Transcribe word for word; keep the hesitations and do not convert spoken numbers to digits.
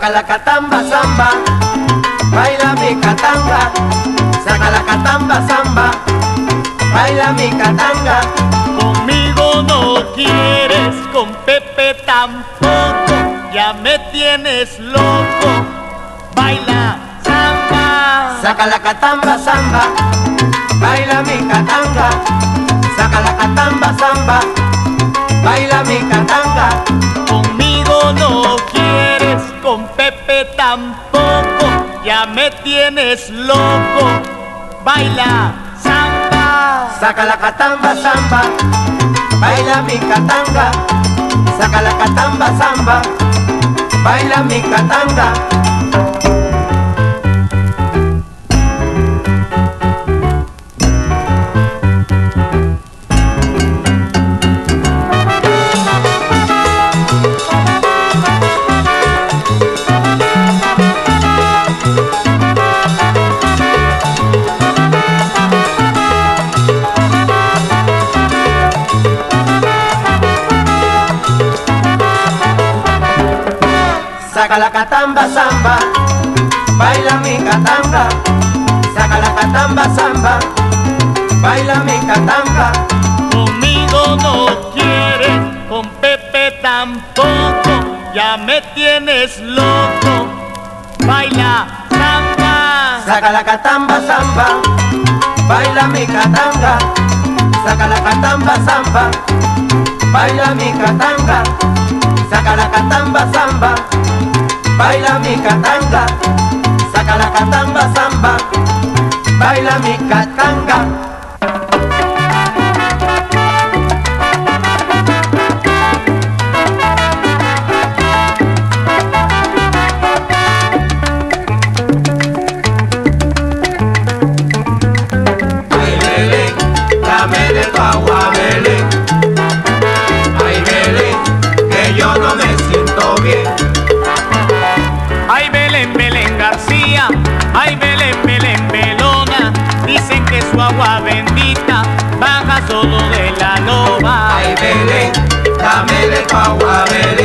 Saca la catamba samba, baila mi catanga. Saca la catamba samba, baila mi catanga. Conmigo no quieres, con Pepe tampoco, ya me tienes loco. Baila samba. Saca la catamba samba, baila mi catanga. Saca la catamba samba, baila mi catanga. Conmigo no quieres, con Pepe tampoco, ya me tienes loco. Baila samba. Saca la catamba samba, baila mi catanga. Saca la catamba samba, baila mi catanga. Saca la catamba samba, baila mi catanga. Saca la catamba samba, baila mi catanga. Conmigo no quieres, con Pepe tampoco, ya me tienes loco. Baila samba. Saca la catamba samba, baila mi catanga. Saca la catamba samba, baila mi catanga. Saca la catamba samba, baila mi catanga. Saca la catamba samba, baila mi catanga. Ay, Belén, dame de tu agua, Belén. Ay, Belén, que yo no me siento bien. Ay, Belén, Belén García, ay, Belén, Belén Belona, dicen que su agua bendita baja solo de la loba. Ay, Belén, dame de tu agua, Belén.